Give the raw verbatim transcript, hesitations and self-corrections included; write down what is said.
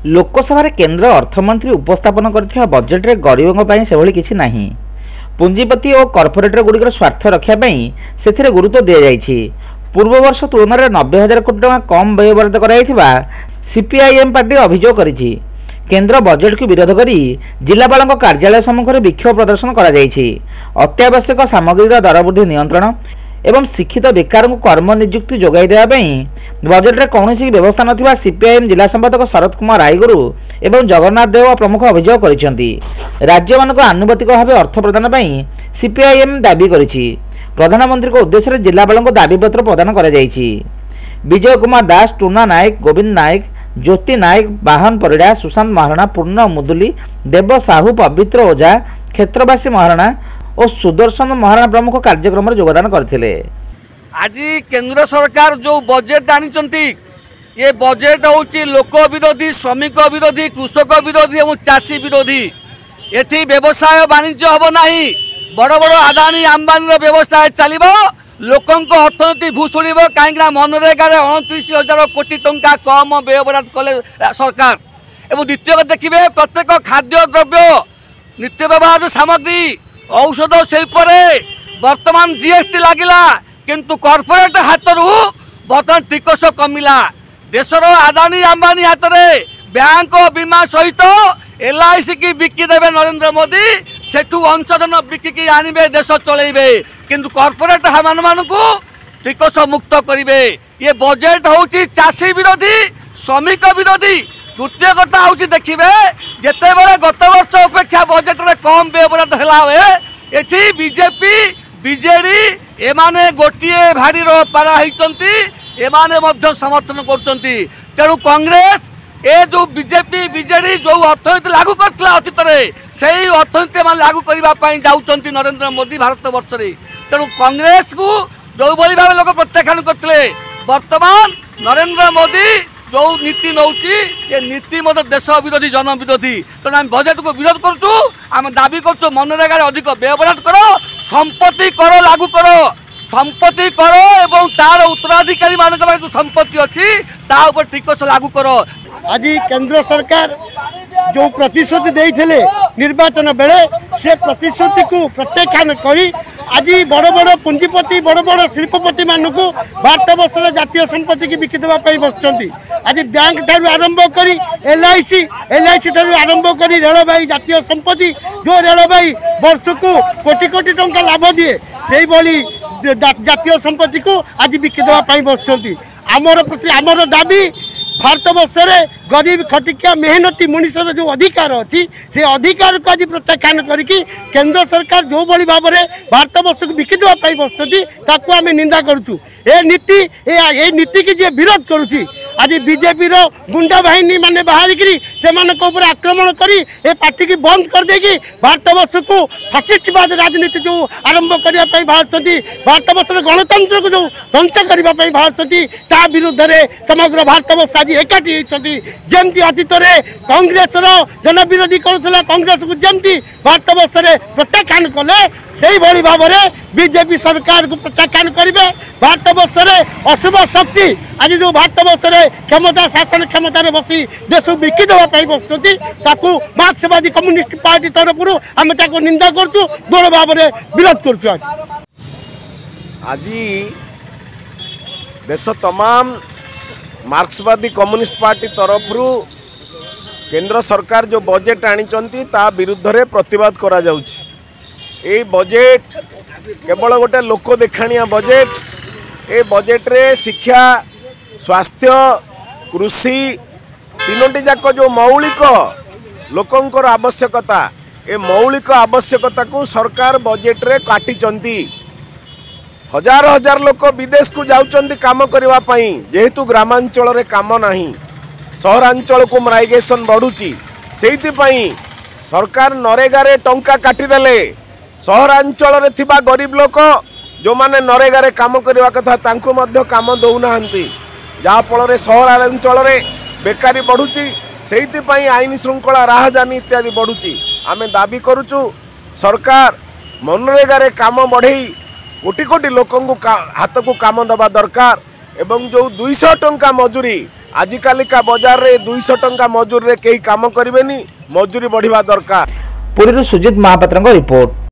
लोकसभा केंद्र अर्थमंत्री उपस्थापन कर बजेट रे गरीबों से भली किसी नहीं। पुंजीपति और कॉर्पोरेटर गुड़िकर स्वार्थ रखापी से गुरुत्व दि जाइछि। पूर्व वर्ष तुलन में नब्बे हजार कोटी टका कम व्यय बराद कराइथिबा सीपीआईएम पार्टी अभियोग करिछि। केंद्र बजेट को विरोध करी जिलापाल कार्यालय सम्मुख में विक्षोभ प्रदर्शन करा जाइछि। अत्यावश्यक सामग्री दर वृद्धि नियंत्रण एवं शिक्षित बेकार को कर्म नियुक्ति जोगाई देवाई बजेट में कौन व्यवस्था नथिबा सीपीआईएम जिला संपादक शरद कुमार रायगुरु एवं जगन्नाथ देव प्रमुख अभियोग करिसेंति। राज्य मानक आनुपातिक भाव अर्थ प्रदान पई सीपीआईएम दाबी करिछि। प्रधानमंत्री को उद्देश्य जिलापाल को दाबीपत्र प्रदान करा जाइछि। विजय कुमार दास, टूना नायक, गोविंद नायक, ज्योति नायक, बाहन परिड़ा, सुशांत महाराणा, पूर्ण मुदुली, देव साहू, पवित्र ओझा, क्षेत्रवासी महाराणा और सुदर्शन महाराणा प्रमुख कार्यक्रम में योगदान करथिले। आज केंद्र सरकार जो बजेट आनी ये बजेट होची लोक विरोधी, श्रमिक विरोधी, कृषक विरोधी और चाषी विरोधी। एथि व्यवसाय वाणिज्य हम नहीं। बड़ बड़ आदानी अंबानी व्यवसाय चलो लोकंक अर्थनीति भूषुड़ कहीं मनरेगा अणतीस हजार कोटी टंका कम व्यय बराद कले सरकार। एवं द्वितीय देखिए प्रत्येक खाद्य द्रव्य नित्य व्यवहार सामग्री औषध शिल्प वर्तमान जीएसटी लगिला किंतु कॉर्पोरेट हाथ बर्तमान टिकस कमिला। देशर आदानी अंबानी हाथ में बैंक बीमा सहित एलआईसी की बिकी देवे नरेंद्र मोदी सेठू अंशधन बिकी आनिबे देश चलेबे किंतु कॉर्पोरेट मान मान को टिकस मुक्त करेंगे। ये बजेट होची चाषी विरोधी, श्रमिक विरोधी। द्वितीय कथा हूँ देखिए जिते बड़े गत वर्ष अपेक्षा बजेट रे कम व्यय बराद है एठी बीजेपी बीजेडी एमाने गोटे भाड़ीर पारा होती एमाने मध्य समर्थन करछंती। तेणु कांग्रेस ए जो बीजेपी बीजेडी जो अर्थनीति लागू करथिला अतीत रे सेही अर्थनीति मान लागू करबा पई जाउछंती नरेंद्र मोदी भारत वर्ष रे। तेणु कांग्रेस को जो भली भाव लोक प्रत्याख्यान करथिले वर्तमान नरेंद्र मोदी जो नीति नौची ये नीति मत देश विरोधी, जन विरोधी। तेणु आम बजेट को विरोध करुचु। आम दाबी करुचु मनरेगा अधिक व्यय बराद कर, संपत्ति कर लागू कर, संपत्ति कर एवं तार उत्तराधिकारी मान जो संपत्ति अच्छी ता ऊपर टिकस लागू कर। आज केंद्र सरकार जो प्रतिश्रुति देइथिले निर्वाचन बेले से प्रतिश्रुति को प्रत्याख्यान करी आज बड़ बड़ पुंजीपति बड़ बड़ शिल्पपति मानक भारत वर्ष जातीय संपत्ति की बिकी देवाई बसुँच। आज बैंक ठार आरंभ कर एलआईसी एलआईसी ठार आरंभ कर रेलवे जातीय संपत्ति जो रेलवे वर्ष को कोटी कोटी टंका लाभ दिए से भली जातीय संपत्ति को आज बिकी देवाई बसुँच। आमर प्रति आमर दाबी भारत वर्ष में गरीब खटिकिया मेहनती मनुष्य जो अधिकार अच्छी से अधिकार को आज प्रत्याख्यान करके केंद्र सरकार जो भली भाव में भारत वर्ष को बिकी देवाई बसुँच आम निंदा करुचु। ए नीति ए नीति की जी विरोध करुच्ची आज बीजेपी रो गुंडा बाहिनी माने बाहर से आक्रमण करी ए पार्टी की बंद कर देगी भारत वर्ष को फासिस्टवाद राजनीति जो आरंभ करने बाहर भारत वर्ष गणतंत्र को जो ध्वंस करने बाहर ता विरुद्ध में समग्र भारत वर्ष आज एकाठी होती। जमती अतीत में कांग्रेस जन विरोधी करुला कांग्रेस को जमती भारत वर्ष में प्रत्याख्यान कले से भली भाव में बीजेपी सरकार को प्रत्याख्यान करेंगे। भारत वर्ष में अशुभ शक्ति आज जो भारत वर्ष में क्षमता शासन क्षमता बसी देश को बिकी देवाई बसुँच मार्क्सवादी कम्युनिस्ट पार्टी तरफ आम निंदा करुँ दृढ़ भाव में विरोध करुँ। आज देश तमाम मार्क्सवादी कम्युनिस्ट पार्टी तरफ केंद्र सरकार जो बजेट आनी ता विरुद्ध रे प्रतिवाद करा जाउछि। ए बजेट केवल गोटे लोक देखाणिया बजेट। ए बजेट रे शिक्षा, स्वास्थ्य, कृषि तीनोटी जाक जो मौलिक लोकंकर आवश्यकता ए मौलिक आवश्यकता को सरकार बजेट रे काटिचंती। हजार हजार लोक विदेश को जाउचंती काम करबा पई जेहेतु ग्रामांचल रे काम नाही सहरांचल को माइग्रेशन बढ़ुची सेहिति पई सरकार नरेगा रे टंका काटी देले सहरांचल रे थिबा गरीब लोक जो माने नरेगा रे काम करबा कथा तांको मध्य काम दउ नाहंती जा फल रे सहरांचल रे बेकारी बढ़ुची सेहिति पई आईन श्रृंखला राहजानी इत्यादि बढ़ुची। आमे दाबी करूचु सरकार मनरेगा रे काम बढ़ई कोटी कोटी लोक हाथ को काम दबा दरकार एवं जो दुईश टंका मजूरी आजिकालिका बजार रे दुईश टंका मजूरी रे कई काम करेनि मजूरी बढ़िया दरकार। पुरी सुजित महापात्र रिपोर्ट।